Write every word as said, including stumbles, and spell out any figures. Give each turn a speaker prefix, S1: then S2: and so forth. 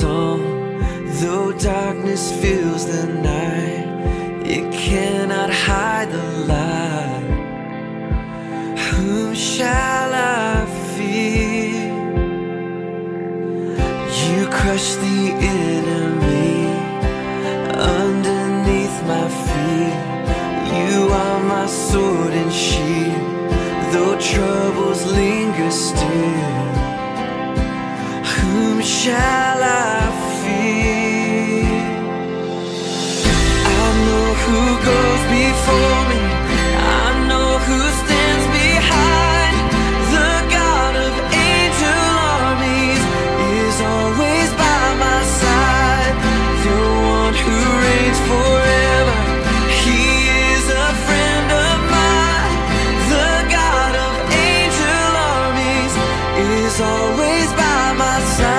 S1: song. Though darkness fills the night, it cannot hide the light. Whom shall I fear? You crush the enemy underneath my feet. You are my sword and shield, though troubles linger still. Whom shall I fear? I know who goes before me, I know who stands behind. The God of angel armies is always by my side. The one who reigns forever, he is a friend of mine. The God of angel armies is always by my side.